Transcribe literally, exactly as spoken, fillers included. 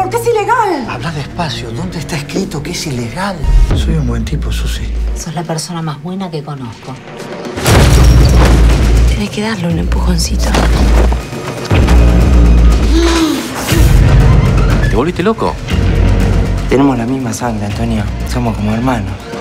¿por qué es ilegal? Habla despacio. ¿Dónde está escrito que es ilegal? Soy un buen tipo, Susi. Sos la persona más buena que conozco. Tenés que darle un empujoncito. ¿Te volviste loco? Tenemos la misma sangre, Antonio. Somos como hermanos.